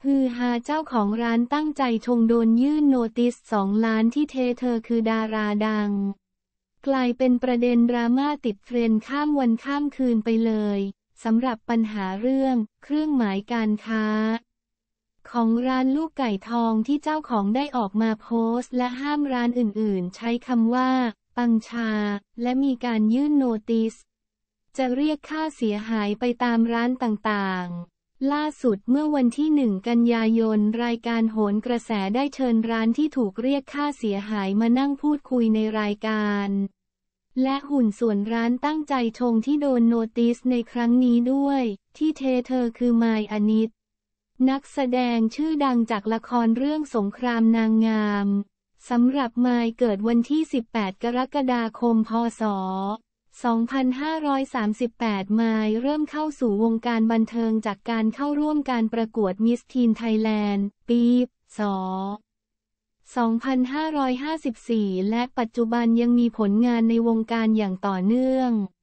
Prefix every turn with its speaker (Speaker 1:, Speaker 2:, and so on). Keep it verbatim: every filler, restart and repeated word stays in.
Speaker 1: ฮือฮาเจ้าของร้านตั้งใจชงโดนยื่นโนติสสองล้านที่เทเธอคือดาราดังกลายเป็นประเด็นดราม่าติดเทรนด์ข้ามวันข้ามคืนไปเลยสำหรับปัญหาเรื่องเครื่องหมายการค้าของร้านลูกไก่ทองที่เจ้าของได้ออกมาโพสต์และห้ามร้านอื่นๆใช้คำว่าปังชาและมีการยื่นโนติสจะเรียกค่าเสียหายไปตามร้านต่างๆล่าสุดเมื่อวันที่หนึ่งกันยายนรายการโหนกระแสได้เชิญร้านที่ถูกเรียกค่าเสียหายมานั่งพูดคุยในรายการและหุ่นส่วนร้านตั้งใจชงที่โดนโนติสในครั้งนี้ด้วยที่เทเธอคือมายอนิชนักแสดงชื่อดังจากละครเรื่องสงครามนางงามสำหรับมายเกิดวันที่สิบแปดกรกฎาคมพ.ศ. สองพันห้าร้อยสามสิบแปด มายเริ่มเข้าสู่วงการบันเทิงจากการเข้าร่วมการประกวดมิสทีนไทยแลนด์ปี ศ. สองพันห้าร้อยห้าสิบสี่ และปัจจุบันยังมีผลงานในวงการอย่างต่อเนื่อง